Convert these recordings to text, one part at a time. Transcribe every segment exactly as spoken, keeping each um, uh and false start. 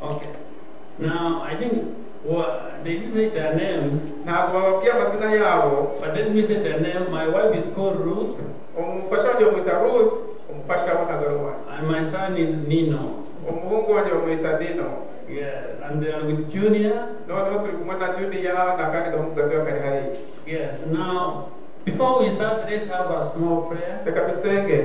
Okay. Now, I think well, they didn't say their names, ntabwo bababwiye amazina yabo, but let me say their name. My wife is called Ruth, umufasha wanjye bamwita Ruth, umufasha w'intagaruwa, and my son is Nino. umuhungu wanjye bamwita Nino. Yeah, and they are with Junior. noneho turi kumwe na Junior n'akandi gahungu gatoya kari hariya. Yes. Now, before we start, let's have a small prayer. Reka dusenge.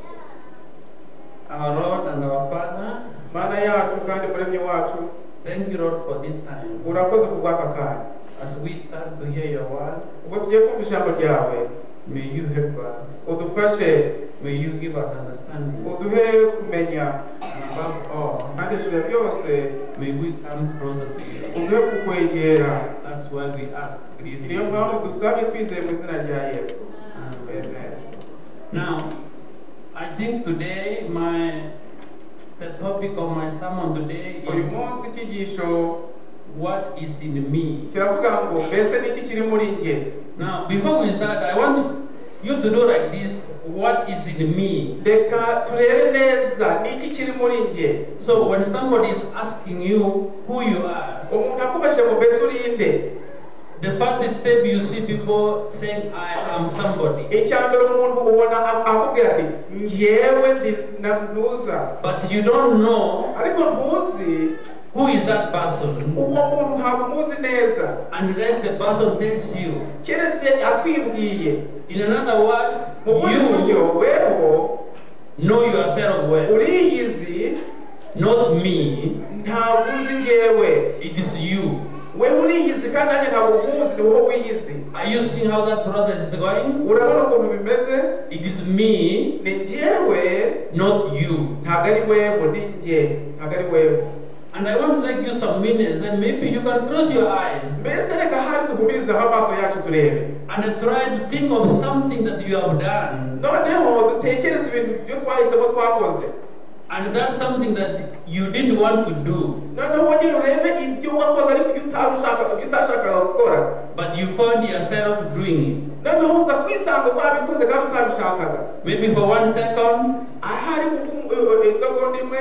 Our Lord and our Father, Mana yacu kandi muremyi wacu, thank you, Lord, for this time. urakoze kubw'aka kanya. As we start to hear your word, ubwo tugiye kumva ijambo ryawe, may you help us. udufashe, May you give us understanding. uduhe kumenya, And above all, kandi hejuru ya byose may we come closer to you. uduhe kukwegera. That's why we ask. niyo mpamvu dusabye twizeye mu izina rya Yesu. Amen. Now, I think today my the topic of my sermon today uyu is munsi icyigisho what is in me. kiravuga ngo mbese niki kiri muri nge. Now, before we start, I want you to do like this. What is in me? Reka turebe neza niki kiri muri nge. So when somebody is asking you who you are, umuntu akubajije ngo mbese urinde, the first step you see people saying, I am somebody. icya mbere umuntu ubona akubwira ati ngewe ndi nanuza, But you don't know ariko ntuzi who is that person uwo muntu ntabwo umuzi neza unless the person tells you. keretse akwibwiye. In another words, mu bundi buryo you weho know yourself well, uriyizi, not me. ntabwo uzi ngewe. It is you. we uriyizi kandi nanjye ntabwo umuzi, ni wowe wiyizi. Are you seeing how that process is going? urabona ukuntu bimeze, It is me, ni ngewe not you. ntabwo ari weho, ni nge ntabwo ari weho. And I want to take you some minutes, then maybe you can close your eyes mbese reka hari tugumirizeho amaso yacu turebe, and try to think of something that you have done. noneho dutekereze ibintu byo twahisemo twakoze, And that's something that you didn't want to do, noneho wongere urebe ibyo wakoze ariko ibyo utashakaga gukora, but you found yourself doing it. noneho uza kwisanga wabikoze kandi utabishakaga. Maybe for one second, ahari isegonda imwe.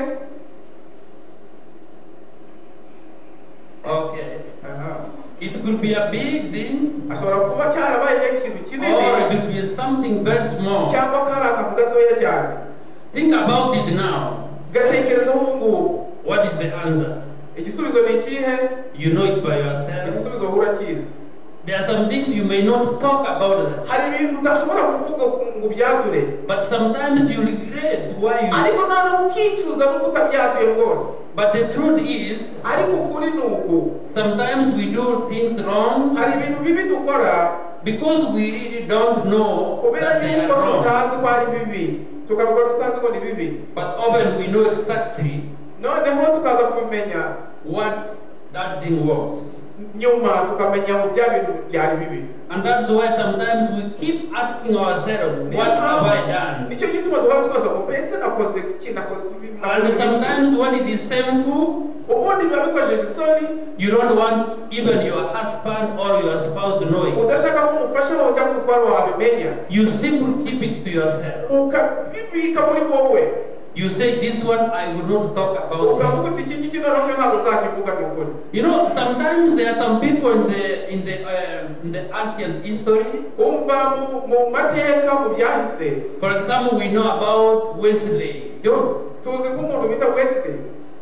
okay. Aha. It could be a big thing, ashobora kuba cyarabayeho ikintu or kinini it could be something very small. cyangwa kari akantu gatoya cyane. Think about it now. gatekerezaho ubu ngubu. What is the answer? igisubizo ni ikihe? You know it by yourself. igisubizo urakizi. There are some things you may not talk about them, hari ibintu udashobora kuvuga ngo byature, but sometimes you regret why you. ariko noneho ukicuza n'uko utabyatuye rwose. But the truth is, ariko ukuri ni uku, sometimes we do things wrong hari ibintu bibi dukora because we really don't know kubera that they are yuko wrong. tutazi ko ari bibi, tukabikora tutazi ko ni bibi, But often we know exactly noneho tukaza kubimenya what that thing was. nyuma tukamenya ngo bya bintu byari bibi. And that's why sometimes we keep asking ourselves, what have I done? nicyo gituma duhora twaza ngo mbese nakoze iki, nakoze ibi, nakoze And iki. sometimes when it is shameful, ubundi biba bikojeje isoni, you don't want even your husband or your spouse to know it. udashaka ko umufasha wawe cyangwa umutwaro wawe abimenya, You simply keep it to yourself. ukabibika muri wowe, You say, this one I will not talk about. ukavuga uti iki ngiki noneho ntabwo uzakivuga ni ukuri. You know, sometimes there are some people in the in the uh, in the ancient history. umva mu mu mateka mu byahise, For example, we know about Wesley. You tuzi nk'umuntu bita Wesley.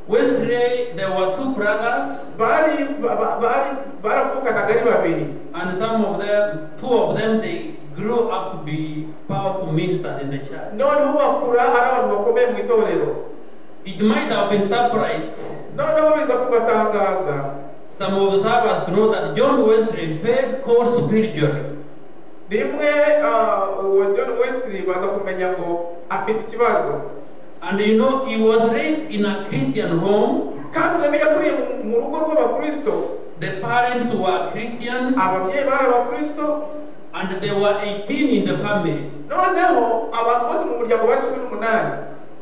Wesley, there were two brothers, bari ba- bari baravukanaga ari babiri, and some of them, two of them, they grew up to be powerful ministers in the church. noneho bakura ari abantu bakomeye mu itorero, It might have been surprised noneho biza kubatangaza some observers to know that John Wesley very cold spiritually. rimwe. ah, uwo John Wesley baza kumenya ngo afite ikibazo, And you know, he was raised in a Christian home. kandi uramenye yakuriye mu- mu rugo rw'abakristo, The parents were Christians, ababyeyi bari abakristo, and there were eighteen in the family. noneho abantu bose mu muryango bari cumi n'umunani.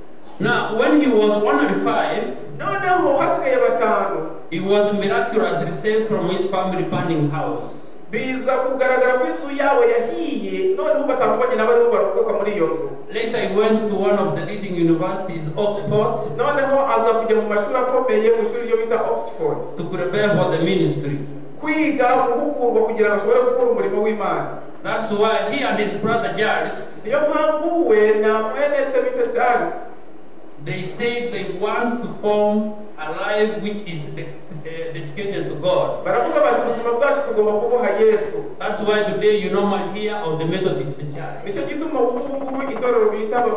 Now, when he was one hundred five, noneho hasigaye batanu, he was miraculously saved from his family burning house. biza kugaragara ko inzu yabo yahiye noneho batamubonye n'abariho barokoka muri iyo nzu. Later he went to one of the leading universities, Oxford, noneho aza kujya mu mashuri akomeye mu ishuri ryo bita Oxford to prepare for the ministry. kwiga guhugurwa kugira ngo ashobore gukora umurimo w'Imana. That's why he and his brother Charles, niyo mpamvu we na mwene se bita Charles, they said they want to form a life which is de- uh, dedicated to God. baravuga bati ubuzima bwacu tugomba kubuha Yesu. That's why today you normally hear of the Methodist Church. nicyo gituma ubu ngubu itorero bita aba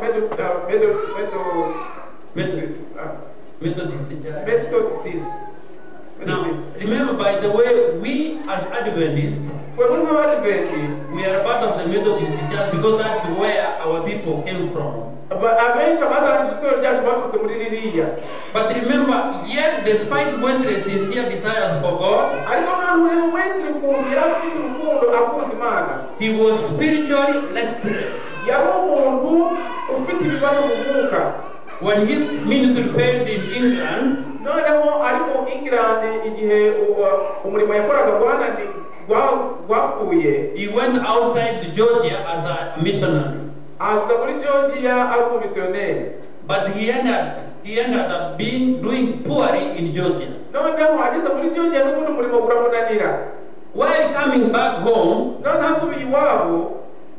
Methodist Methodist Church. Methodist. Now, remember, by the way, we as Adventists, twebwe nk'Abadiventi we are part of the Methodist Church because that's where our people came from. aba- abenshi abatangije itorero ryacu baturutse muri ririya. But remember, yet despite Wesley's sincere desires for God, ariko ntabwo ureba wese ukuntu yari afite urukundo akunze Imana. he was spiritually restless. yari umuntu ufite ibibazo mu mwuka. When his ministry failed in England, noneho ari mu England igihe u- umurimo yakoraga gwanani gwapfuye, he went outside to Georgia as a missionary. aza muri Georgia ari umumisiyoneri. But he ended, he ended up being doing poorly in Georgia. noneho ageze muri Georgia n'ubundi umurimo uramunanira. While coming back home, noneho asubiye iwabo,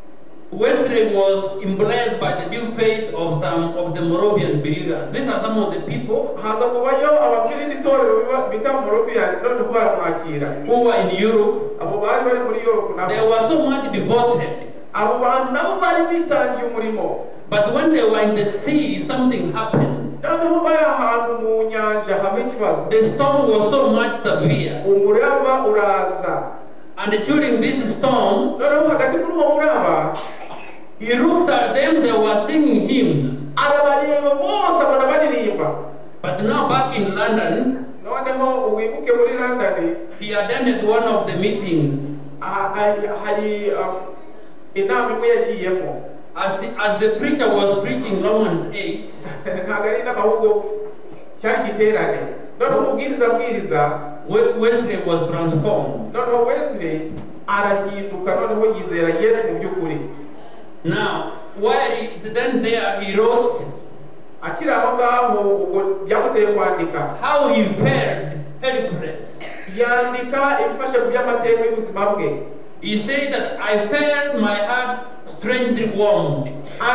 Wesley was impressed by the new faith of some of the Moravian believers. These are some of the people haza kubayo abakirindi itorero biba- bita Moravian, noneho baramwakira. who were in Europe. abo bari bari muri Europe They nabo. were so much devoted. abo bantu nabo bari bitangiye umurimo. But when they were in the sea, something happened. noneho bari ahantu mu nyanja haba ikibazo. The storm was so much severe. umuraba uraza. And during this storm, noneho hagati muri uwo muraba he looked at them, they were singing hymns. arabareba bose abona baririmba. But now back in London, noneho wibuke muri London he attended one of the meetings. aha- hari hari, um, inama imwe yagiyemo. As, as the preacher was preaching Romans eight, ntabwo ari n'amahubwo cyari giterane. noneho umubwiriza abwiriza, We- Wesley was transformed. noneho Wesley arahinduka, noneho yizera Yesu mu by'ukuri. Now, while he, then there he wrote akiri aho ngaho ubwo byamuteye kwandika. how he felt helpless. yandika ibifashe ku by'amateka y'ubuzima bwe. He said that I felt my heart strangely warmed.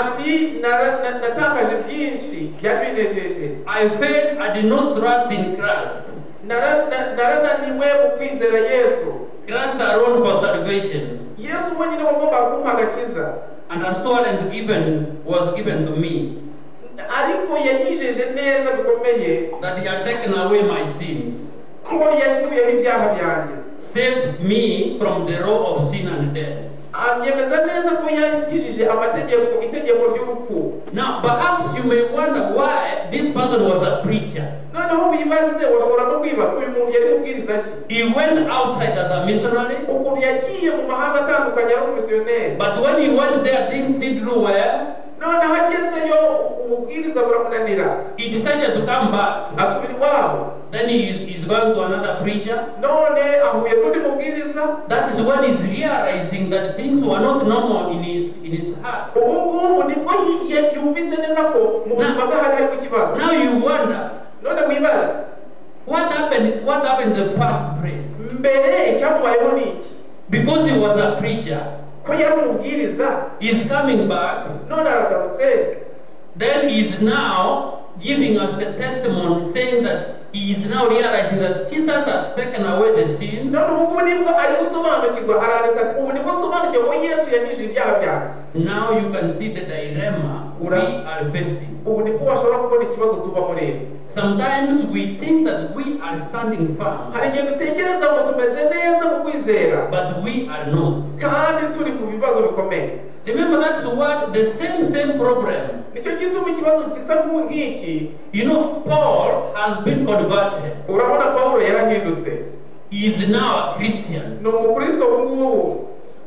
ati "Nara- na- natakaje byinshi byari binejeje. I felt I did not trust in Christ. Nara- na- narananiwe mu kwizera Yesu. Christ alone for salvation. Yesu wenyine wagombaga kumpa agakiza. And assurance given was given to me ariko yanyijeje neza bikomeye that he had taken away my sins, ko yanduyeho ibyaha byanjye. saved me from the law of sin and death. anyemeza neza ko yanyijije amategeko itegeko ry'urupfu. Now, perhaps you may wonder why this person was a preacher. noneho wibaze, washobora no kwibaza uyu muntu yari mubwiriza ki. He went outside as a missionary, ukuntu yagiye mu mahanga atandukanye ari umumisiyoneri. but when he went there, things did do well. noneho agezeyo ububwiriza buramunanira. He decided to come back. asubira iwabo. Then he is he's going to another preacher. none ahuye n'undi mubwiriza. That is when he's realizing that things were not normal in his in his heart. ubu ngubu nibwo yigiye yumvise neza ko mu buzima bwe hari harimo ikibazo. Now you wonder none wibaze, what happened. What happened in the first place? mbere icyamubayeho ni iki? Because he was a preacher, ko yari umubwiriza, he's coming back. none aragarutse. Then he's now giving us the testimony, saying that he is now realizing that Jesus has taken away the sins. none ubu ngubu nibwo ari gusobanukirwa, aranditse ati ubu nibwo sobanukirwa ko Yesu yanyijije ibyaha byanjye. Now you can see the dilemma we are facing. ubu nibwo bashobora kubona ikibazo tubamo rero. Sometimes we think that we are standing firm, hari igihe dutekereza ngo tumeze neza mu kwizera, but we are not. kandi turi mu bibazo bikomeye. Remember, that's what the same same problem. nicyo gituma ikibazo gisa nk'iki. You know, Paul has been converted. urabona Pawulo yarahindutse, He is now a Christian. ni umukristo ubu ngubu.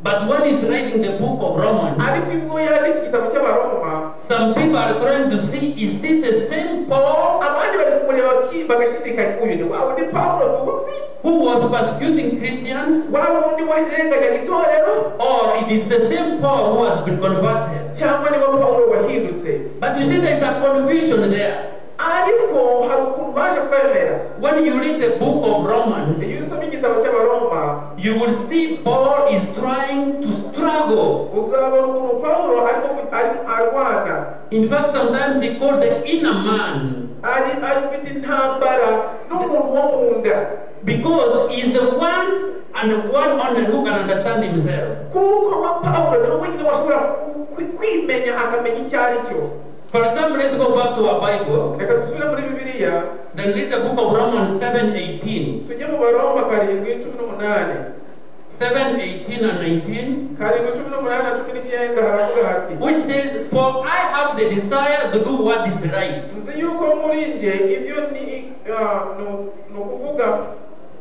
But when he's writing the book of Romans, ariko ubwo yandika igitabo cy'abaroma some people are trying to see, is this the same Paul abandi bari kumureba bagashidikanya uyu ni wa wundi Pawulo tuzi who was persecuting Christians, wa wundi warengaga itorero, or it is the same Paul who has been converted? cyangwa ni wa Pawulo wahindutse? But you see, there is a confusion there. Ariko hari ukuntu baje kwemera. When you read the book of Romans, Iyo usomye igitabo cy'abaroma, you will see Paul is trying to struggle. uzabona ukuntu Pawulo arimo arwana. In fact, sometimes he called the inner man, ari afite intambara n'umuntu wo mu nda, because he's the one and the one only who can understand himself. kuko wa Pawulo niwe wenyine washobora kwimenya akamenya icyo ari cyo. For example, let's go back to our Bible. Reka dusubire muri Bibiliya, Then read the book of Romans seven eighteen. tujye mu Baroma karindwi cumi n'umunani, seven eighteen and nineteen. karindwi cumi n'umunani na cumi n'icyenda haravuga hati, Which says, "For I have the desire to do what is right." nzi yuko muri nge ibyo ni ah, nu- ni ukuvuga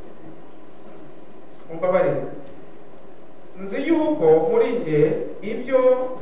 umbabarire, nzi yuko muri nge ibyo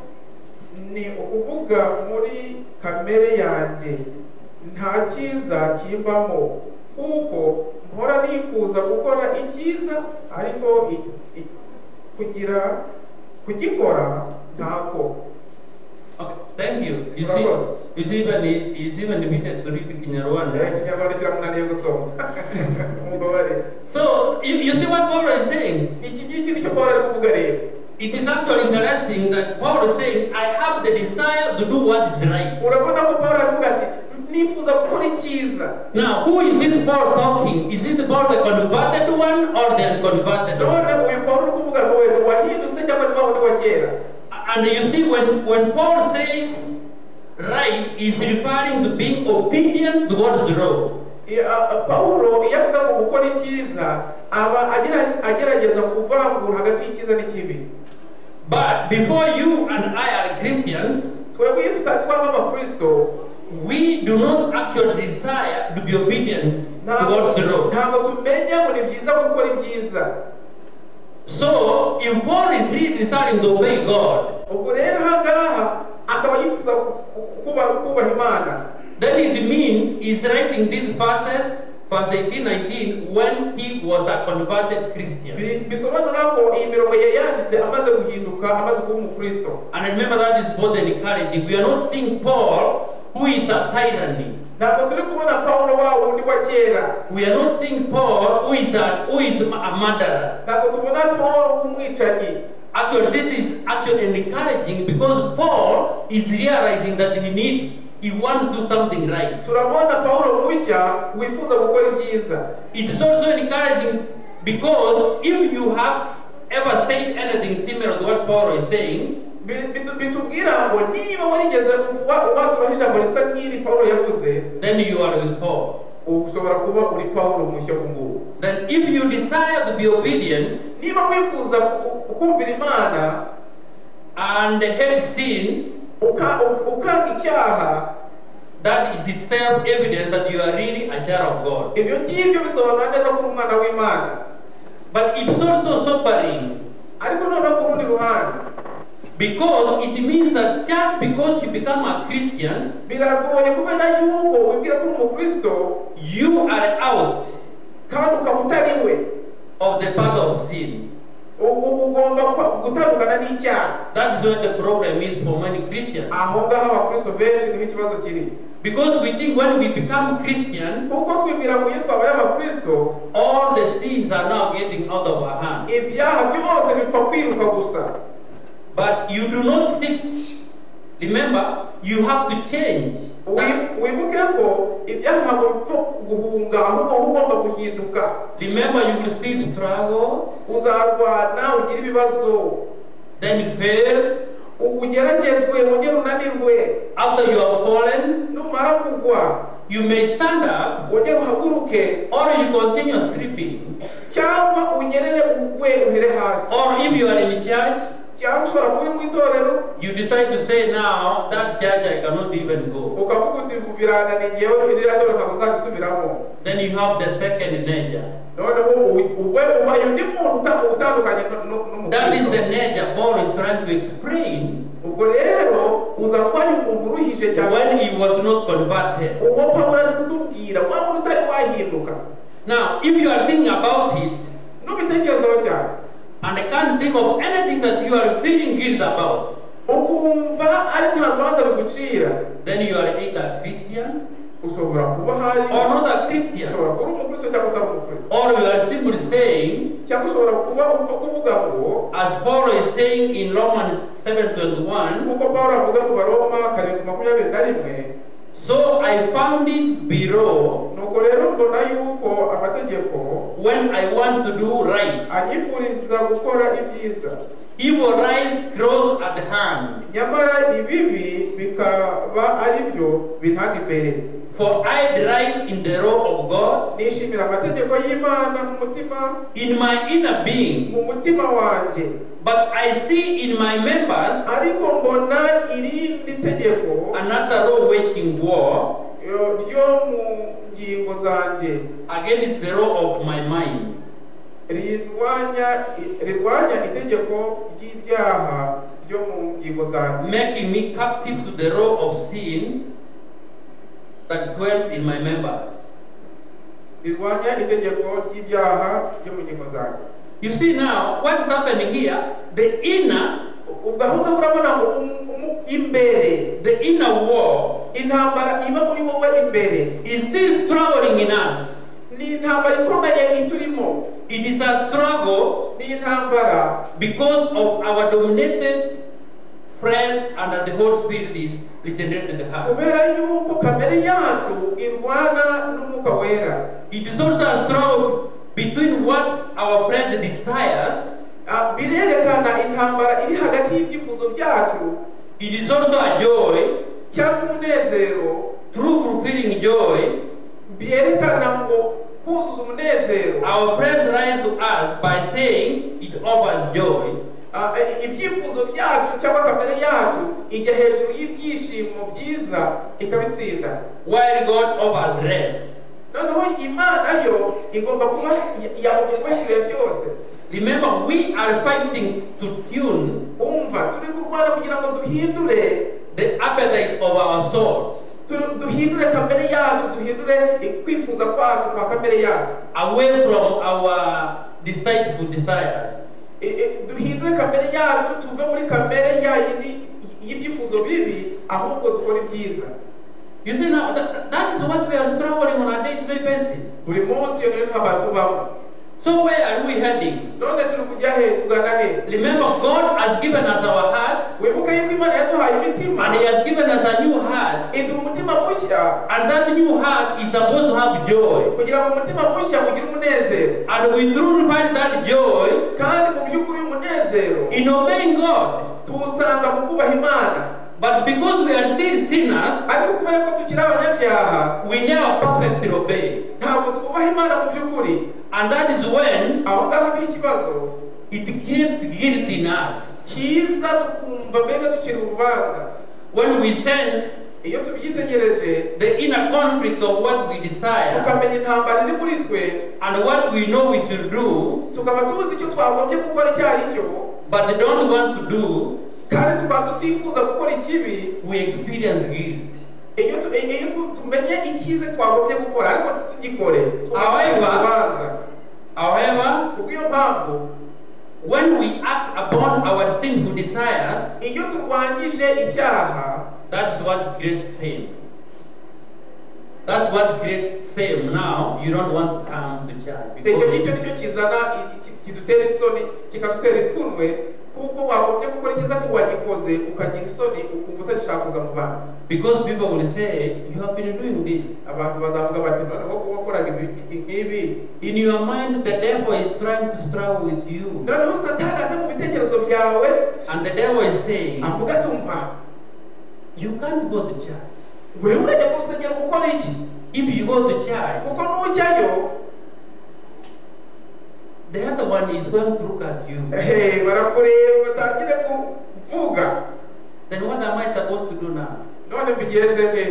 ni ukuvuga muri kamere yanjye nta cyiza kimbamo, kuko mpora nifuza gukora icyiza ariko i- i- kugira kugikora ntako. Okay, thank you. You see, you see, even it's even limited to read Kinyarwanda. Ikinyarwanda kiramunaniye gusoma. Umbabarire. So you, you see what Paul is saying. Iki ngiki nicyo Pawulo ari kuvuga rero. It is actually interesting that Paul is saying, "I have the desire to do what is right." Urabona ko Pawulo aravuga ati nifuza gukora icyiza. Now, who is this Paul talking? Is it about the converted one or the unconverted one? None uyu Pawulo uri kuvuga ngo wewe wahindutse cyangwa ni wa wundi wa kera. And you see, when, when Paul says right, he's referring to being obedient to God's law. Pawulo iyo avuga ngo gukora icyiza aba agira- agerageza kuvangura hagati y'icyiza n'ikibi. But before you and I are Christians, Twebwe iyo tutatwaba abakristo, we do not actually desire to be obedient to God's law. ntabwo tumenya ngo ni byiza gukora ibyiza. So, if Paul is really desiring to obey God, Ubwo rero aha ngaha akaba yifuza kuba- kubaha Imana, then it means he's writing these verses, verse eighteen, nineteen, when he was a converted Christian. Bi- bisobanura ko iyi mirongo yayanditse amaze guhinduka, amaze kuba umukristo. And remember, that is both encouraging. We are not seeing Paul, who is a tyrant. Ntabwo turi kubona Pawulo wa wundi wa kera, We are not seeing Paul, who is a, who is a murderer. ntabwo tubona Pawulo w'umwicanyi. Actually, this is actually encouraging because Paul is realizing that he needs, he wants to do something right. Turabona Pawulo mushya wifuza gukora ibyiza. It is also encouraging because if you have ever said anything similar to what Paul is saying, Bi- bitu- bitubwira ngo niba warigeze wa- waturaho ijambo risa nk'iri Pawulo yavuze, then you are with Paul. ushobora kuba uri Pawulo mushya ubu ngubu. Then if you desire to be obedient Niba wifuza ku- kumvira Imana and hate sin, uka- u- ukanga icyaha, that is itself evidence that you are really a child of God. ibyo ngibyo bisobanura neza ko uri umwana w'Imana. But it's also sobering Ariko noneho ku rundi ruhande, because it means that just because you become a Christian, biragoye kubera yuko wibwira ko uri umukristo you are out kandi ukaba utari we. of the path of sin. U- u- ugomba kwa- gutandukana n'icyaha. That is where the problem is for many Christians. Aho ngaho abakristo benshi niho ikibazo kiri, Because we think when we become Christian, kuko twibwira ngo iyo twabaye abakristo all the sins are now getting out of our hands. ibyaha byose bipfa kwiruka gusa. But you do not sit. Remember, you have to change. That- Wi- wibuke ko ibyaha ntabwo bipfa guhunga, ahubwo wowe ugomba guhinduka. remember, you will still struggle, Uzarwana ugire ibibazo, then fail. u- ugeragezwe wongere unanirwe, After you have fallen, numara kugwa you may stand up wongere uhaguruke, or you continue sleeping. cyangwa unyerere ugwe uhere hasi. Or if you are in church, cyangwa ushobora kuba uri mu itorero You decide to say now, that church I cannot even go. ukavuga uti kuvirana ni ngewe iriya torero ntabwo nzabisubiramo. Then you have the second nature. noneho ube ubaye undi muntu utandukanye n'umukristo. That is the nature Paul is trying to explain ubwo rero uza kuba ari umuntu uruhije cyane when he was not converted. uwo Pawulo ari kutubwira wa muntu utari wahinduka. Now, if you are thinking about it, n'ubitekerezaho cyane and I can't think of anything that you are feeling guilt about, ukumva ari nta rubanza bigucira, then you are either Christian ushobora kuba hari or not a Christian. ushobora kuba umukristo cyangwa utari umukristo, Or you are simply saying, cyangwa ushobora kuba upfa kuvuga ngo as Paul is saying in Romans seven twenty-one, nk'uko Pawulo avuga mu Baroma karindwi makumyabiri na rimwe, so I found it below nuko rero mbona yuko amategeko when I want to do right. anyifuriza gukora ibyiza, Evil lies close at hand. nyamara ibibi bikaba ari byo bintanga imbere. For I delight in the law of God nishimira amategeko y'Imana mu mutima in my inner being, mu mutima wanjye, but I see in my members ariko mbona irindi tegeko another law waging war yo- ryo mu ngingo zanjye against the law of my mind, rirwanya rirwanya itegeko ry'ibyaha ryo mu ngingo zanjye, making me captive to the law of sin that dwells in my members. rirwanya itegeko ry'ibyaha ryo mu ngingo zanjye. You see now what is happening here? The inner, ubwo aho ngaho urabona ngo um- um- imbere the inner war intambara iba muri wowe imbere is still struggling in us. ni intambara ikomeye iturimo, It is a struggle ni intambara because of our dominated flesh and the Holy Spirit is regenerated the heart. kubera yuko kamere yacu irwana n'umwuka wera. It is also a struggle between what our flesh desires. Ah, birerekana intambara iri hagati y'ibyifuzo byacu It is also a joy, cyangwa umunezero, true fulfilling joy. byerekana ngo kuzuza umunezero. Our flesh lies to us by saying it offers joy, Ah, eh, ibyifuzo byacu cyangwa kamere yacu ijya hejuru y'ibyishimo byiza ikabitsinda, while God offers rest. noneho Imana yo igomba kuba yamukwekere byose. Remember, we are fighting to tune umva turi kurwana kugira ngo duhindure the appetite of our souls tu- duhindure kamere yacu, duhindure kwifuza kwacu kwa kamere yacu, away from our deceitful desires. E- e, duhindure kamere yacu tuve muri kamere ya yindi y'ibyifuzo bibi, ahubwo dukora ibyiza. You see now, that, that is what we are struggling on a day-to-day basis. buri munsi iyo niyo ntambara tubamo. So where are we heading? none turi kujya he tugana he? Remember, God has given us our hearts, wibuke yuko Imana yaduhaye imitima and He has given us a new heart, iduha umutima mushya, and that new heart is supposed to have joy. kugira ngo umutima mushya ugire umunezero, And we truly find that joy kandi mu by'ukuri umunezero in obeying God. tuwusanga mu kubaha Imana. But because we are still sinners, ariko kubera ko tukiri abanyabyaha we never perfectly obey. ntabwo twubaha Imana mu by'ukuri. And that is when aho ngaho ni ikibazo it creates guilt in us. kiza tukumva mbega ducira urubanza. When we sense iyo tubyitegereje the inner conflict of what we desire tukamenya intambara iri muri twe, and what we know we should do, tukaba tuzi icyo twagombye gukora icyo ari cyo, but don't want to do, kandi tukaba tutifuza gukora ikibi, we experience guilt. iyo tu- iyo tu- tumenye icyiza twagombye gukora ariko tugikore However- tugaca urubanza. However, kubw'iyo mpamvu when we act upon our sinful desires, iyo turwanyije icyaha, that's what creates sin. That's what creates shame. Now you don't want to come to church icyo because ngicyo nicyo kizana i- ki- kidutera isoni, kikadutera ipfunwe, kuko wagombye gukora icyiza ntiwagikoze ukagira isoni ukumva utagishaka kuza mu bana. because people will say you have been doing this. abantu bazavuga bati noneho ko wakoraga ibi ibi- ngibi, In your mind, the devil is trying to struggle with you, noneho Satani aza mu bitekerezo byawe and the devil is saying avuga tumva you can't go to church. wewe urajya ku rusengero gukora iki? If you go to church, kuko nujyayo the other one is going to look at you. Eh, barakureba batangire kuvuga. Then what am I supposed to do now? None mbigenze nte?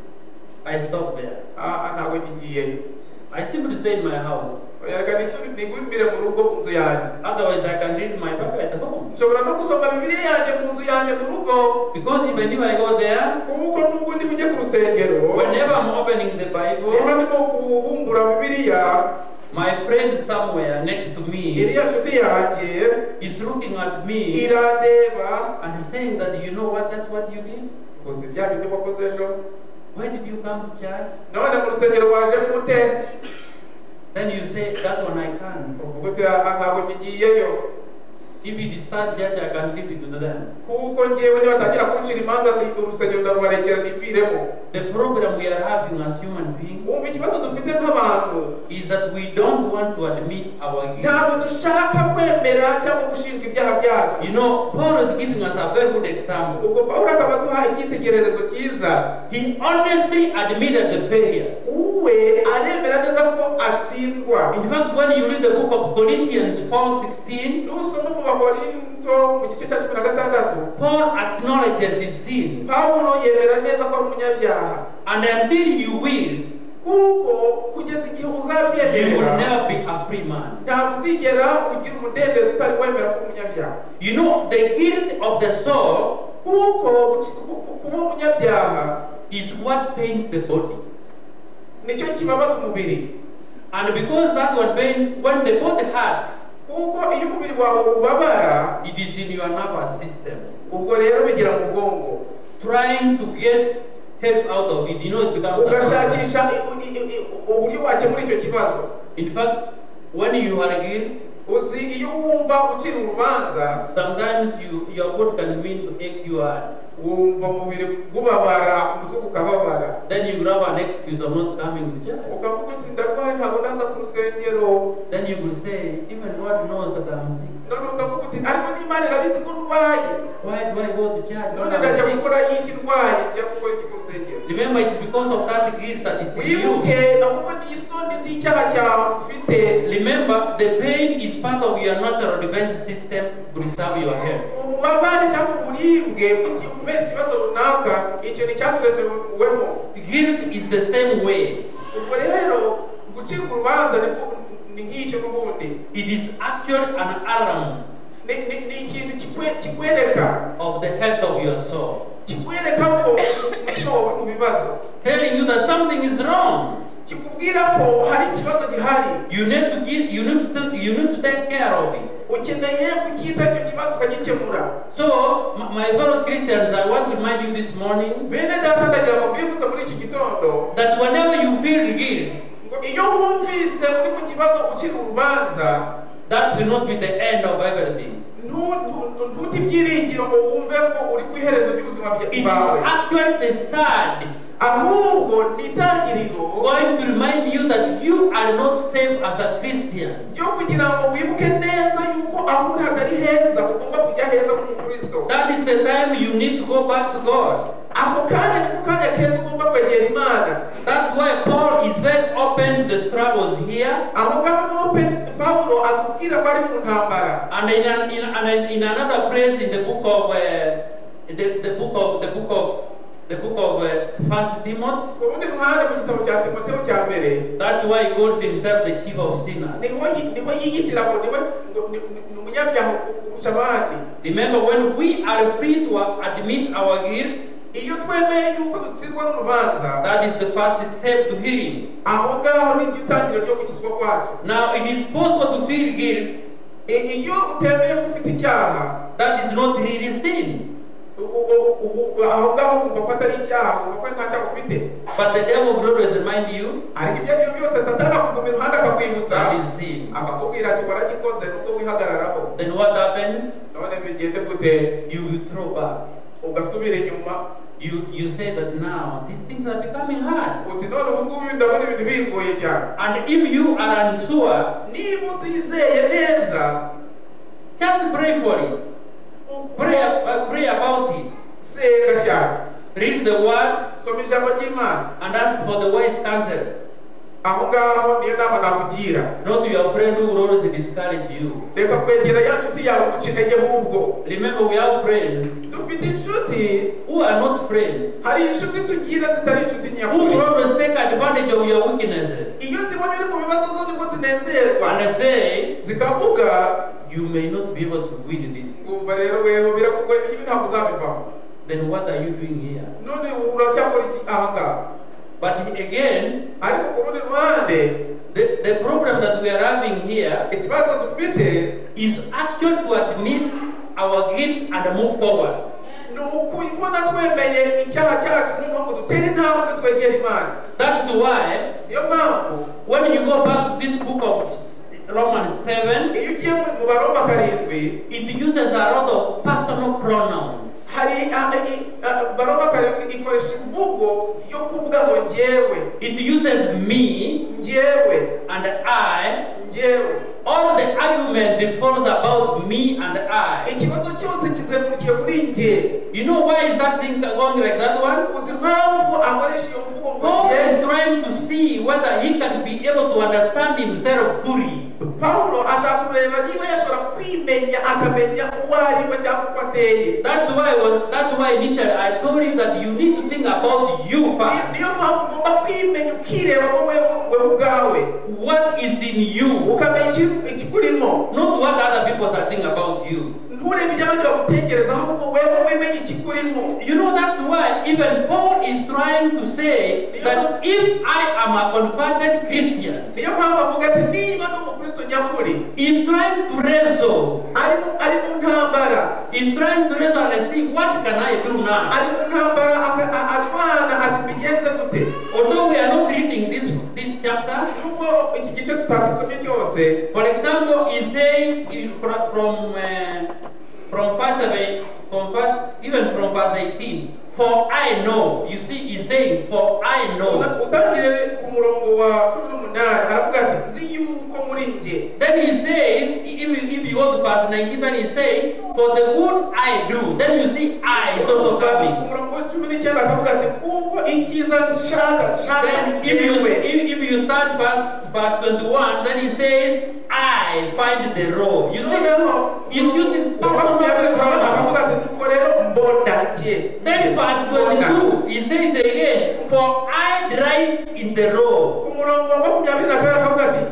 I stop there. Ah, ntabwo ngiye. I simply stay in my house. Oyaga nisubi nigumire mu rugo ku nzu yanjye. Otherwise, I can read my Bible at home. Nshobora no gusoma Bibiliya yanjye mu nzu yanjye mu rugo. Because even if I go there, Kuko nubwo ndi bujye ku rusengero. whenever I'm opening the Bible, Niba ndimo kubumbura Bibiliya, my friend somewhere next to me iriya nshuti yanjye is looking at me irandeba and saying that, you know what, that's what you did? uzi bya bindi wakoze ejo. Why did you come to church? None mu rusengero waje mute. Then you say, that one I can't. Uvuga uti ntabwo ngiyeyo. If it is start church, I can give it to them. Kuko ngewe nibatangira kuncira imanza urusengero ndarubarekera nipfiremo. The problem we are having as human beings Umva ikibazo dufite nk'abantu is that we don't want to admit our guilt. ntabwo dushaka kwemera cyangwa gushinjwa ibyaha byacu. You know, Paul is giving us a very good example. Ubwo Pawulo akaba aduhaye icyitegererezo cyiza. He honestly admitted the failures. Uwe aremera neza ko atsindwa. In fact, when you read the book of Corinthians four sixteen, Nusoma mu Bakorinto mu gice cya cumi na gatandatu, Paul acknowledges his sins. Pawulo yemera neza ko ari umunyabyaha. And until you will, Kuko kugeza igihe you will uzabyemera never be a free man. ntabwo uzigera ugira umudendezo utari wemera ko umunyabyaha. You know, the guilt of the soul Kuko kuba umunyabyaha is what pains the body. nicyo kibabaza umubiri. And because that one pains, when the body hurts, Kuko iyo umubiri wawe ubabara, it is in your nervous system. ubwo rero bigira mu bwongo. Trying to get help out of it, you know, it becomes a problem. Ugashakisha uburyo wakemura icyo kibazo. In fact, when you are guilt, Uzi iyo wumva ukiri urubanza, sometimes you, your body can begin to ache you out. wumva umubiri gubabara, umutwe ukababara. Then you grab an excuse of not coming to church. Ukavuga uti ndarwaye ntabwo ndaza ku rusengero. Then you will say, even God knows that I'm sick. None ukavuga uti ariko n'Imana irabizi ko ndwaye. Why do I go to church? None when I'm ndajya sick? gukora iki ndwaye, njya gukora iki ku rusengero. Remember, it's because of that guilt that is in Wibuke you. ahubwo ni isoni z'icyaha cyawe ufite. Remember, the pain is part of your natural defense system to preserve your health. Ububabare cyangwa uburibwe kubera ikibazo runaka, icyo ni cyaturemewemo. Guilt is the same way. Ubwo rero gucirwa urubanza niko ni nk'icyo n'ubundi. It is actually an alarm Ni ni- ni ikintu kikwe- kikwereka of the health of your soul, kikwereka ko umutima wawe mu bibazo, telling you that something is wrong. kikubwira ko hari ikibazo gihari, You need to give, you need to, you need to take care of it. ukeneye kucyita icyo kibazo ukagikemura. So, my my fellow Christians, I want to remind you this morning Bene data ndagira ngo mbibutse muri iki gitondo that whenever you feel guilt, ngo iyo wumvise uri mu kibazo ukiri urubanza, that should not be the end of everything. ntu- ntu- ntute ibyiringiro ngo wumve ko uri ku iherezo ry'ubuzima It is bwawe, actually the start ahubwo ni itangiriro going to remind you that you are not safe as a Christian. ryo kugira ngo wibuke neza yuko aho uri hatari heza, ugomba kujya heza nk'umukristo. That is the time you need to go back to God. Ako kanya ni ku kanya keza ugomba kwegera Imana. That's why Paul is very open to the struggles here. Aho ngaho niho Pe- Pawulo atubwira ko ari mu ntambara. And in, an, in, an, in another place in the book of uh, the, the book of the book of the book of uh, First Timothy, Ku rundi ruhande mu gitabo cya Timoteyo cya mbere, that's why he calls himself the chief of sinners. niho yi- niho yiyitira ngo niwe ngo ni ni- ni umunyabyaha kurusha abandi. Remember, when we are free to admit our guilt, Iyo twemeye yuko dutsindwa n'urubanza, that is the first step to healing. aho ngaho ni itangiriro ryo gukizwa kwacu. Now, it is possible to feel guilt I- iyo utemeye ko ufite icyaha, that is not really sin. u- u- u- u- aho ngaho wumva ko atari icyaha, wumva ko nta cyaha ufite. But the devil will always remind you Ariko ibyo ari byo byose Satani akuguma iruhande akakwibutsa, that is sin. akakubwira ati waragikoze nubwo wihagararaho. Then what happens? None bigende gute? You withdraw back. Ugasubira inyuma, You, you say that now these things are becoming hard. uti none ubu ngubu ndabona ibintu bingoye cyane. And if you are unsure, Niba utizeye neza, just pray for it. u- Pray, uh, pray about it. senga cyane, Read the word soma ijambo ry'Imana, and ask for the wise counsel. aho ngaho niyo nama nakugira. Not your friend who will always discourage you. Reka kwegera ya nshuti yawe guca intege ahubwo. Remember, we have friends Dufite inshuti who are not friends, hari inshuti tugira zitari inshuti who nyakuri. will always take advantage of your weaknesses Iyo zibonye uri mu bibazo zo nibwo zinezerwa and say, zikavuga you may not be able to win this. ngumva rero weho birakugoye ibi ntabwo uzabivamo. Then what are you doing here? None uracyakora iki aha ngaha? But again, Ariko ku rundi ruhande the, the problem that we are having here ikibazo dufite is actually to admit our guilt and move forward. ni ukubona twemeye icyaha cyacu noneho ngo dutere intambwe twegera Imana. That's why Niyo mpamvu when you go back to this book of Romans seven, iyo ugiye mu Baroma karindwi it uses a lot of personal pronouns. hari Baroma karindwi ikoresha imvugo yo kuvuga ngo njyewe, It uses me njyewe, and I. njyewe. All the argument revolves about me and I. Ikibazo cyose kizengurukiye kuri njye. You know why is that thing going like that one? Uzi impamvu akoresha iyo mvugo ngo Paul njyewe? is trying to see whether he can be able to understand himself fully. Paulo ashaka kureba niba yashobora kwimenya akamenya uwo ari we cyangwa uko ateye. That's why was, that's why he said, I told you that you need to think about you first. Niyo mpamvu ugomba kwimenya ukireba wowe wowe ubwawe. What is in you? Ukamenya ikikurimo. Not what other people are thinking about you. Nturebe ibyo abandi bagutekereza ahubwo wewe wemenya ikikurimo. You know, that's why even Paul is trying to say that if I am a converted Christian, Niyo mpamvu avuga ati niba no mukristo nyakuri he's trying to wrestle. ari mu ari mu ntambara. He's trying to wrestle and see what can I do now. Ari mu ntambara arwana ati bigenze gute. Although we are not reading this this chapter, Nubwo iki gice tutakisomye cyose. for example, he says in, from from uh, from verse seven, from verse even from verse eighteen. For I know, you see, he's saying, for I know. Utangire ku murongo wa cumi n'umunani aravuga ati nzi yuko muri nge. Then he says, if you, if you go to verse nineteen, then he says, for the good I do. Then you see, I is also coming. Ku murongo wa cumi n'icyenda akavuga ati kuko icyiza nshaka nshaka Then if you, if, if you start verse, verse twenty-one, then he says, I find the road. You see, he's using personal pronouns. akavuga ati nuko rero mbona nge. Then verse twenty-two, he says again, for I delight in the road. Ku murongo wa makumyabiri na kabiri akavuga ati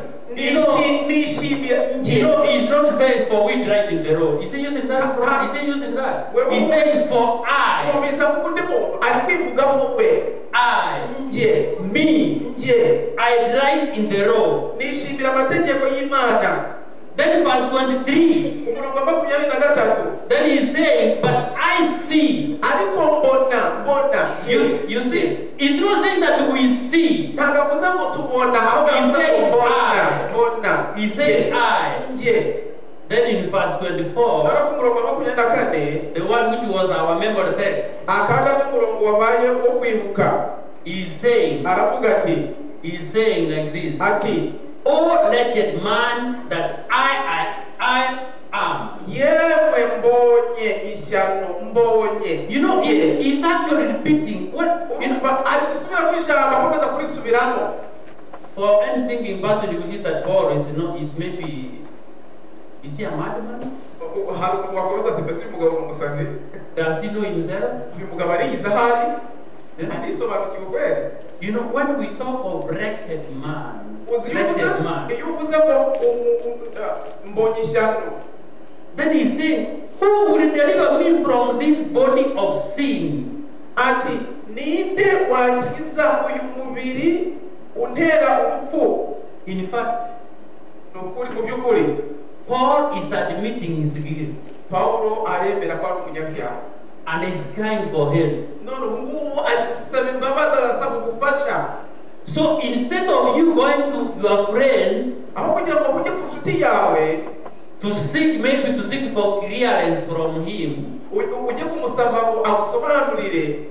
nishimira nge. You know, he's not saying for we delight in the road. He's using that. He's using that. He's saying for I. Ubisa kundi muntu ari kwivugaho we. I. Nge. Me. Nge. I delight in the road. Nishimira amategeko y'Imana. Then verse twenty-three. Ku murongo wa makumyabiri na gatatu. Then he's saying, but I see. Ariko mbona mbona. You, you see, he's not saying that we see. Ntabwo avuze ngo tubona ahubwo avuze ngo mbona mbona. He's saying I. Nge. Then in verse twenty-four, Nara ku murongo wa makumyabiri na kane. the one which was our memory text, Akaja ku murongo wabaye wo kwibuka. he's saying, Aravuga ati he's saying like this. ati Oh wretched man that I I I am. yewe mbonye ishyano mbonye. You know, he, he's actually repeating what you know, Urumva ari gusubira ku ijambo akomeza kurisubiramo. for any thinking person you see that Paul is not is maybe is he a madman? Hari umuntu wakomeza ati mbese uyu mugabo ni umusazi. Does he know himself? Uyu mugabo ariyizi ahari. Yeah. Arisobanukiwe kweli. You know, when we talk of wretched man, Uzi iyo uvuze wretched man, iyo uvuze ngo mbonye ishyano. then he's saying, who will deliver me from this body of sin? Ati ninde wankiza uyu mubiri untera urupfu. In fact, Nukuri mu by'ukuri Paul is admitting his guilt Paulo aremera ko ari umunyabyaha. and is crying for help. None ubu ngubu ari gusaba imbabazi arasaba ubufasha. So instead of you going to your friend Aho kugira ngo ujye ku nshuti yawe to seek, maybe to seek for clearance from him, ujye kumusaba ngo agusobanurire,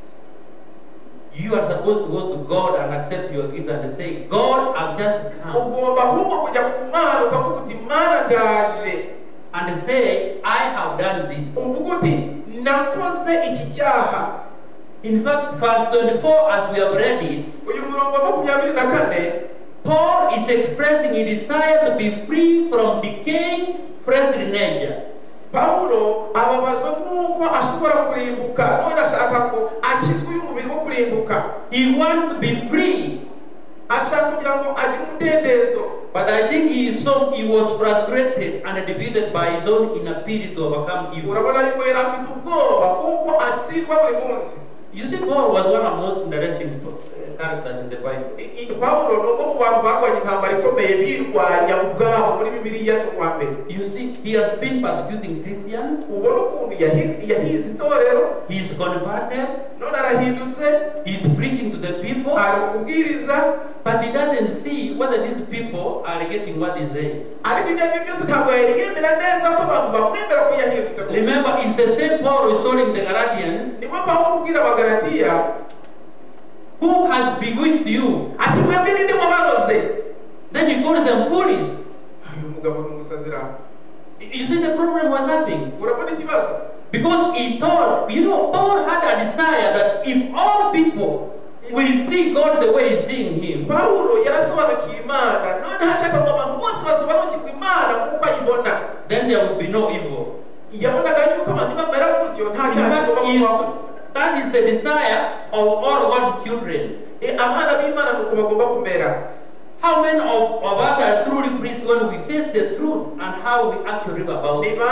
you are supposed to go to God and accept your gift and say, God, I've just come. ugomba ahubwo kujya ku Mana ukavuga uti Mana ndaje, And say, I have done this. uvuga uti nakoze iki cyaha. In fact, verse twenty-four, as we have read it, Uyu murongo wa makumyabiri na kane Paul is expressing a desire to be free from decaying fleshly nature. Paulo ababazwa nuko ashobora kurimbuka none ashaka ko akizwe uyu mubiri wo kurimbuka. He wants to be free. Ashaka kugira ngo agire umudendezo. But I think he is so he was frustrated and defeated by his own inability to overcome evil. Urabona yuko yari afite ubwoba kuko atsindwa buri munsi. You see, Paul was one of the most interesting characters in the Bible. Paulo no mu bantu barwanya intambara ikomeye birwanya ubwabo muri Bibiliya n'uwa mbere. You see, he has been persecuting Christians. Ubona ukuntu yahize itorero. He is converted. None arahindutse. He is preaching to the people. Ari kubwiriza. But he doesn't see whether these people are getting what he's saying. Ariko ibyo byose ntabwo yari yemera neza ko abantu bamwemera ko yahindutse. Remember, it's the same Paul who is telling the Galatians. Niwe Paulo ubwira Abagalatiya, who has bewitched you? Ati mwebwe ninde wabaroze? Then he calls them foolish. Ayo mugabo n'umusazira. You see the problem was happening. Urabona ikibazo? Because he thought, you know, Paul had a desire that if all people will see God the way he's seeing him. Paulo yarasobanukiye Imana, none hashaka ngo abantu bose basobanukirwe Imana nk'uko ayibona. Then there will be no evil. Yabonaga yuko abantu bamera gutyo nta cyaha kigomba kubaho. That is the desire of all God's children. Abana b'Imana nuko bagomba kumera. How many of, of us are truly pleased when we face the truth and how we actually live about it?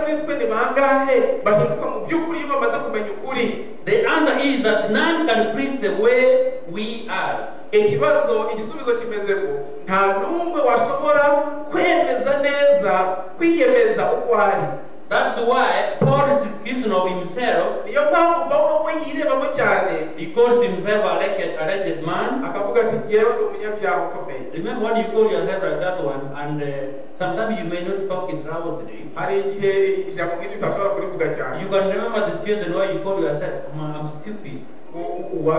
The answer is that none can preach the way we are. Ikibazo igisubizo kimeze ko nta numwe washobora kwemeza neza kwiyemeza uko ari. That's why Paul's description of himself, niyo mpamvu Paulo we yirebamo cyane. He calls himself a wretched, a wretched man. Akavuga ati jyewe ndi umunyabyaha ukomeye. Remember when you call yourself like that one, and uh, sometimes you may not talk it loudly. Hari igihe ijambo nk'iri utashobora kurivuga cyane. You can remember the situation where you call yourself, I'm stupid. You do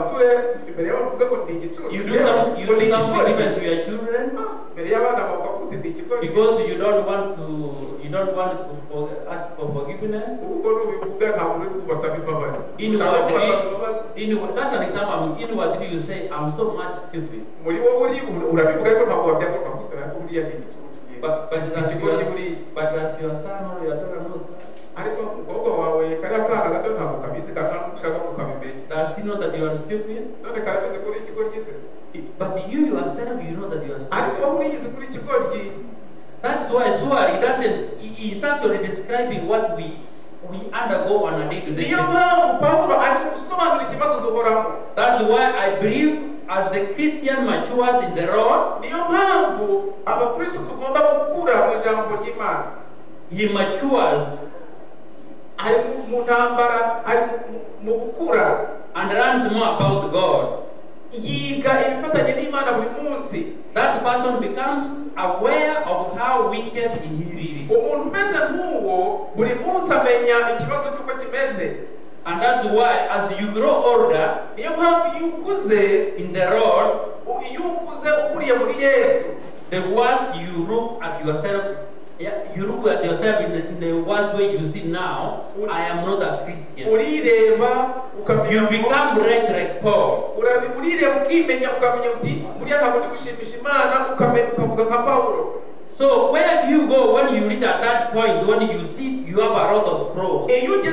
some, you do something even to your children because you don't want to, you don't want to for, ask for forgiveness. Inwardly, inward, that's an example. Inwardly, you say, "I'm so much stupid." But but as your, but as your son or your daughter knows that. Does he know that you are stupid? But you yourself, you know that you are stupid. That's why Suari doesn't, he is actually describing what we we undergo on a day-to-day basis. That's why I believe as the Christian matures in the Lord, he matures and learns more about God. That person becomes aware of how wicked he really is. And that's why as you grow older in the Lord, the worse you look at yourself, yeah, you look at yourself in the, in the worst way you see now, I am not a Christian. You become red like Paul. So where do you go when you reach at that point when you see you have a lot of flaws?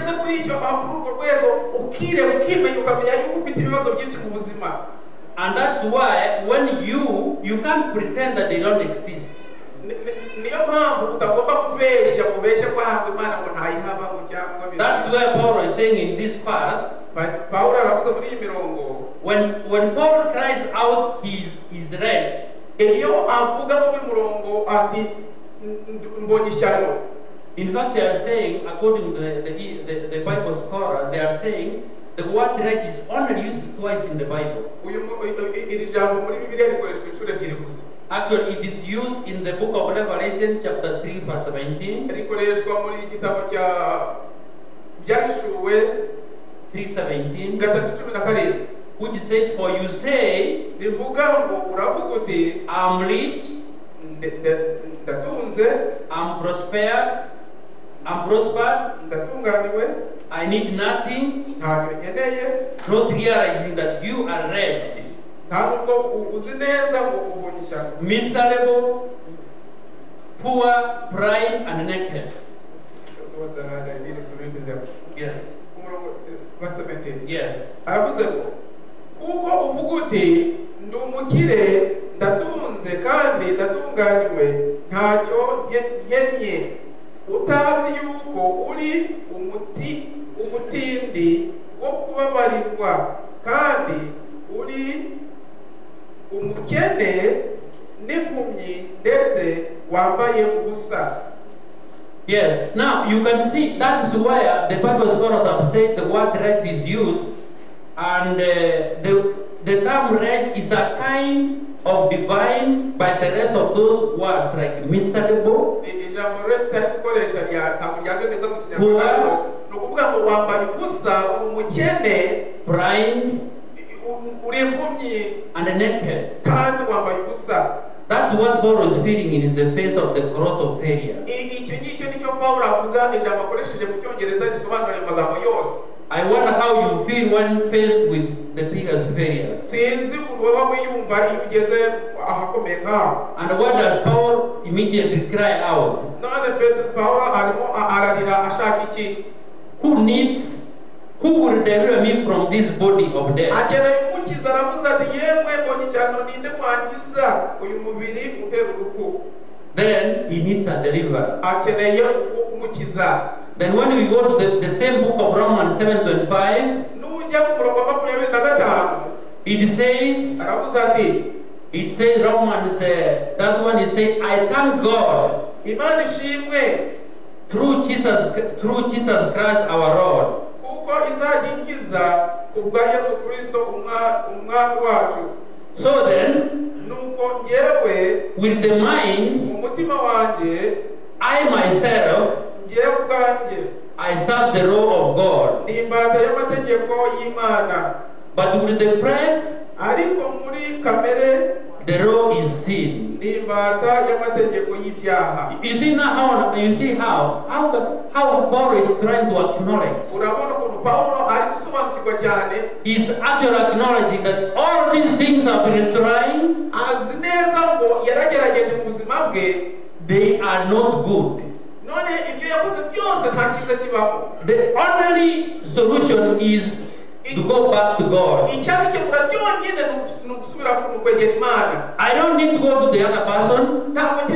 And that's why when you you can't pretend that they don't exist. That's why Paul is saying in this verse, when when Paul cries out his his rage, in fact they are saying, according to the, the, the, the Bible scholar, they are saying the word rage is only used twice in the Bible. Actually, it is used in the book of Revelation, chapter three, verse seventeen. three seventeen, which says, "For you say, I'm rich, I'm prospered, I'm prospered, I need nothing, not realizing that you are wretched, miserable, poor, blind, and naked. So what's the hard? I needed to read them. Yes. Verse seventeen. Yes. Aravuze ngo kuko uvuga uti ndi umukire ndatunze kandi ndatunganiwe ntacyo nkenye utazi yuko uri umuti umutindi wo kubabarirwa kandi uri umukene n'impumyi ndetse wambaye ubusa. Yes. Now you can see that is where the Bible scholars have said the word wretched is used, and uh, the the term wretched is a kind of divine by the rest of those words like miserable, blind, and naked. That's what Paul is feeling in the face of the cross of failure. I wonder how you feel when faced with the biggest failure. And what does Paul immediately cry out? Who needs, who will deliver me from this body of death? Then he needs a deliverer. Then when we go to the, the same book of Romans seven twenty-five, it says, it says Romans, uh, that one is saying, I thank God through Jesus, through Jesus Christ our Lord. So then, with the mind, I myself, I serve the law of God. But with the flesh, the law is sin. You see now how you see how how the, how Paul is trying to acknowledge. He's actually acknowledging that all these things have been trying. They are not good. The only solution is to go back to God. I don't need to go to the other person.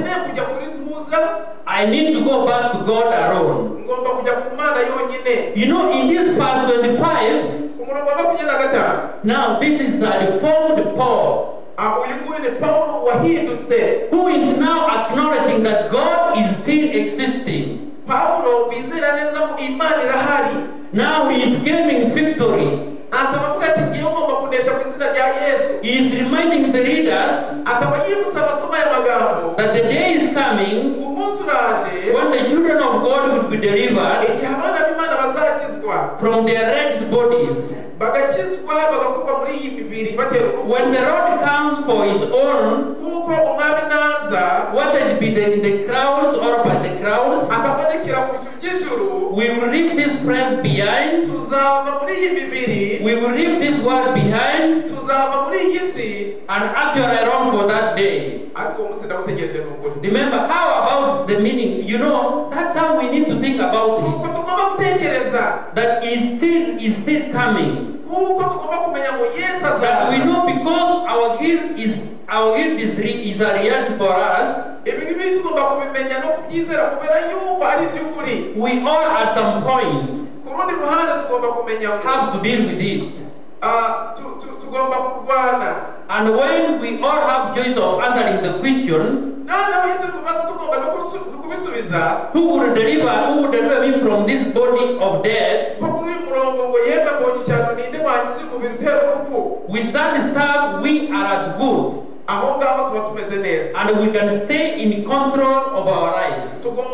I need to go back to God alone. You know, in this verse twenty-five, now this is a reformed Paul, who is now acknowledging that God is still existing. Now he is gaining victory. He is reminding the readers that the day is coming when the children of God will be delivered from their wretched bodies. When the Lord comes for his own, whether it be in the crowds or by the crowds, we will leave this flesh behind. We will leave this world behind and actually run for that day. Remember, how about the meaning? You know, that's how we need to think about it. That is still is still coming. That we know because our guilt is our guilt is, re, is a reality for us. We all at some point have to deal with it. And when we all have choice of answering the question, who will deliver, who will deliver me from this body of death? With that staff, we are at good. And we can stay in control of our lives.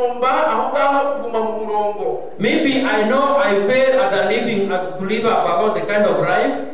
Maybe I know I fail at a living uh, to live about the kind of life.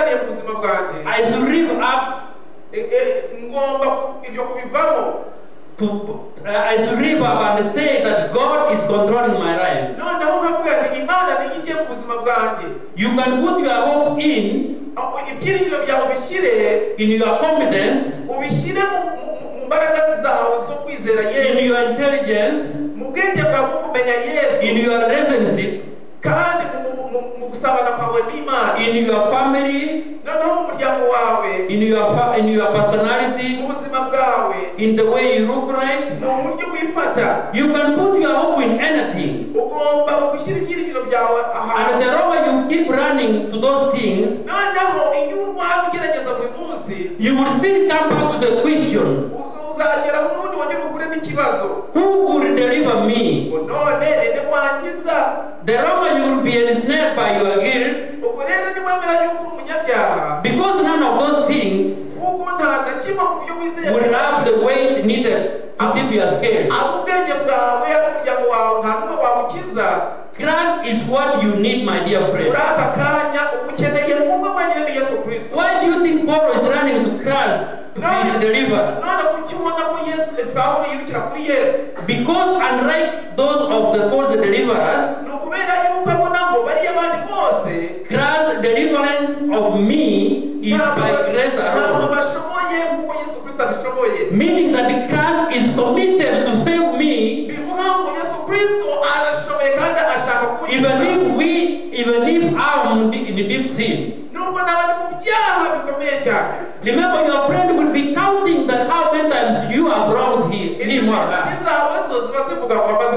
I should live up to uh, I should live up and say that God is controlling my life. No, no, nkavuga nti Imana ni igiye mu buzima bwanjye. You can put your hope in ibyiringiro byawe bishyire in your confidence, ubishyire mu mbaraga zawe zo kwizera Yesu, in your intelligence, mu bwenge bwawe bwo kumenya Yesu, in your relationship, kandi mu gusabana kwawe n'Imana, in your family, noneho mu muryango wawe, in your in your personality, mu buzima bwawe, in the way you look like, mu buryo wifata. You can put your hope in anything. Ugomba gushyira ibyiringiro byawe ahantu. And the longer you keep running to those things, noneho iyo urwaye ugerageza buri munsi, you will still come back to the question, uzagera n'ubundi wongera uhure n'ikibazo, who will deliver me? none ninde wangiza? The longer you will be ensnared by your guilt, ubwo rero niwemera yuko uri umunyabyaha, because none of those things kuko nta na kimwe ku byo wizeye will have the weight needed to keep your scale. aho ubwenge bwawe n'umuryango wawe nta n'umwe wabukiza. Christ is what you need, my dear friend. muri aka kanya ukeneye umwe wenyine ni Yesu Kristo. Why do you think Paul is running to Christ to be his deliverer? none kuki ubona ko Yesu Pawulo yirukira kuri Yesu? Because unlike those of the false deliverers, ni ukubera yuko abona ngo bariya bandi bose Christ's deliverance of me is by grace ntabwo alone. bashoboye nk'uko Yesu Kristo abishoboye. Meaning that Christ is committed to save me, bivuga ngo Yesu Kristo arashoboye kandi ashaka kukiza. even if we, even if I'm in deep sin. nubwo n'abandi mu byaha bikomeye cyane. Remember, your friend will be counting that how many times you have wronged him, him or her. izawe zo ziba zivuga ngo amaze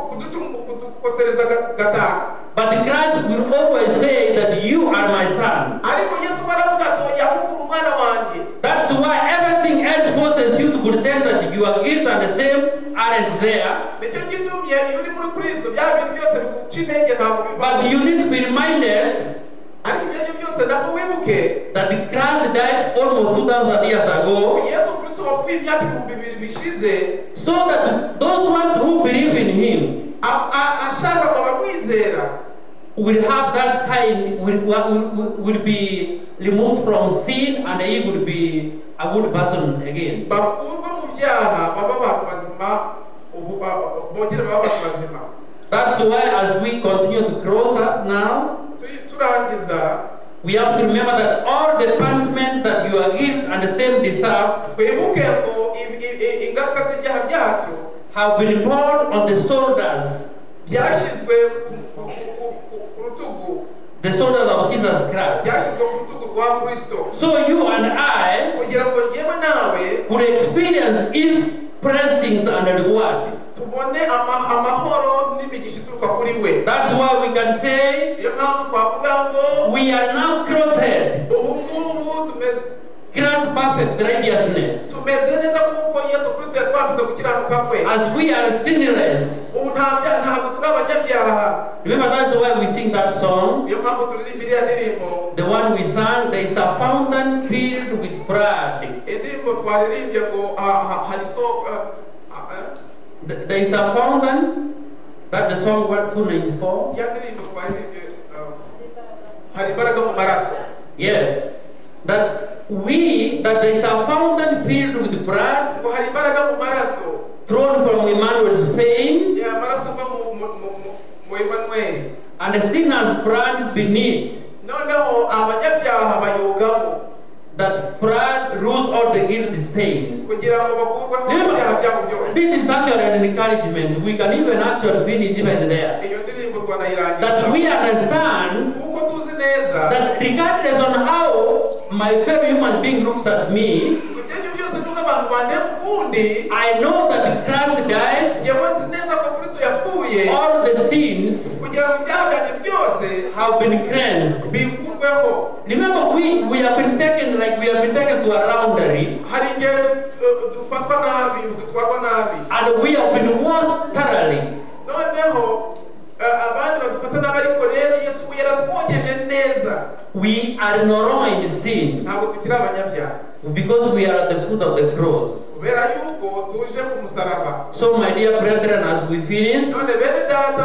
kudukosereza gatanu. But Christ will always say that you are my son. ariko Yesu baravuga ati yahugura umwana wanjye. That's why everything else forces you to pretend that you are guilt and the same aren't there. nicyo gitumye iyo uri muri Kristo bya bintu byose biguca intege ntabwo biva. But you need to be reminded ariko ibyo byose ntabwo wibuke that Christ died almost two thousand years ago, Yesu Kristo wapfuye imyaka ibihumbi bibiri bishize, so that those ones who believe in him ashaka ko bamwizera will have that kind, will, will, will be removed from sin, and he will be a good person again. bakurwe mu byaha baba abantu bazima ubu bongere baba abantu bazima. That's why as we continue to close up now, turangiza, we have to remember that all the punishment that you are guilt and the same deserve twibuke ngo ingaruka z'ibyaha byacu have been poured on the shoulders, byashyizwe ku rutugu, the shoulders of Jesus Christ. byashyizwe ku rutugu rwa Kristo. So you and I kugira ngo njyewe nawe could experience his blessings and reward. tubone amahoro n'imigisha ituruka kuri we. That's why we can say iyo mpamvu twavuga ngo we are now clothed ubu ngubu tumeze Christ's perfect righteousness, tumeze neza kuko Yesu Kristo yatwambitse gukiranuka kwe. as we are sinless. ubu ntabwo turi abanyabyaha. Remember, that's why we sing that song, iyo mpamvu turirimba iriya ndirimbo, the one we sang, there is a fountain filled with blood. indirimbo twaririmbye ngo hari isoko, There is a fountain, that the song what two ninety-four. ya ndirimbo twaririmbye hari imbaraga mu maraso. Yes, that we, that there is a fountain filled with blood, ngo hari imbaraga mu maraso, thrown from Emmanuel's vein, ya maraso ava mu mu Emmanuel, and the sinners plunged beneath. noneho abanyabyaha bayogamo, that blood rose all the guilty stains. kugira ngo bakurweho ibyaha byabo byose. This is actually an encouragement. We can even actually finish even there. iyo ndirimbo twanayirangiza, That we understand kuko tuzi neza that regardless on how my fellow human being looks at me, ibyo byose nuko abantu bandeba ukundi, I know that Christ died, yewe nzi neza ko Kristo yapfuye all the sins kugira ngo ibyaha byanjye byose have been cleansed. bikurweho. Remember, we, we have been taken like we have been taken to a laundry, hari igihe dufatwa nabi, dutwarwa nabi, and we have been washed thoroughly. noneho abandi badufata nabi, ariko rero Yesu yaratwogeje neza. We are no longer in sin ntabwo tukiri abanyabyaha because we are at the foot of the cross. kubera yuko tuje ku musaraba. So, my dear brethren, as we finish, none bene data turi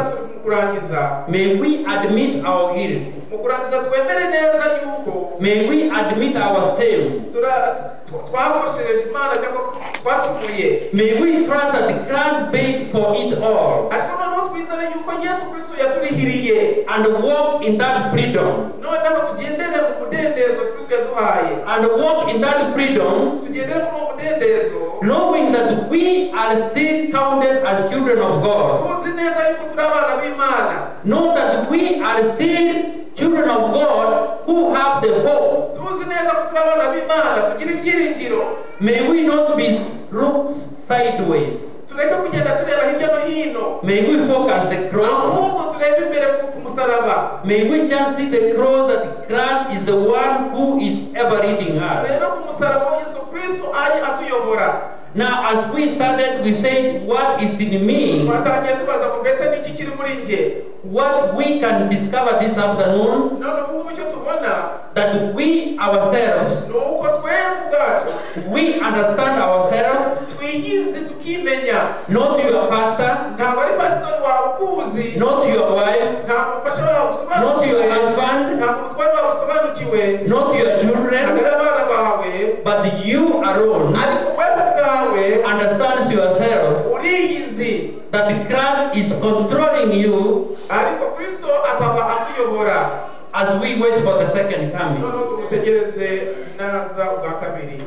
kurangiza, may we admit our guilt. mu kurangiza twemere neza yuko May we admit our sin. twakoshereje Imana cyangwa twacumuye. May we trust that Christ paid for it all ariko noneho twizere yuko Yesu Kristo yaturihiriye, and walk in that freedom. noneho tugendere mu mudendezo Kristo yaduhaye, And walk in that freedom, tugendere muri uwo mudendezo, knowing that we are still counted as children of God. tuzi neza yuko turi abana b'Imana, Know that we are still children of God who have the hope. tuzi neza ko turi abana b'Imana, tugira ibyiringiro. May we not be looked sideways. tureke kugenda tureba hirya no hino, May we focus the cross. ahubwo turebe imbere ku musaraba, May we just see the cross that Christ is the one who is ever leading us. turebe ku musaraba wa Yesu Kristo aje atuyobora. Now, as we started, we said, what is in me? twatangiye tubaza ngo mbese ni iki kiri muri nge. What we can discover this afternoon, none ubu ngubu icyo tubona that we ourselves, ni uko twebwe ubwacu we understand ourselves, twiyizi tukimenya. not your pastor, ntabwo ari pasitori wawe ukuzi, not your wife, ntabwo umufasha wawe not your usobanukiwe, husband, ntabwo umutware wawe usobanukiwe, not your ntabwo children, ari abana bawe, but you alone ariko wewe ubwawe understands yourself uriyizi, that Christ is controlling you ariko Kristo akaba akuyobora. as we wait for the second coming. noneho tumutegereze naza ubwa kabiri.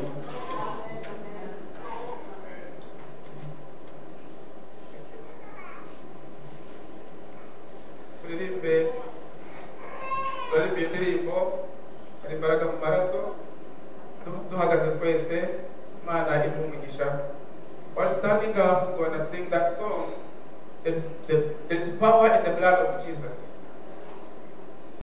turirimbe turirimbe indirimbo hari imbaraga mu maraso, duhagaze twese, Imana imuhe umugisha. While standing up, we're going to sing that song. There is, the, there is power in the blood of Jesus.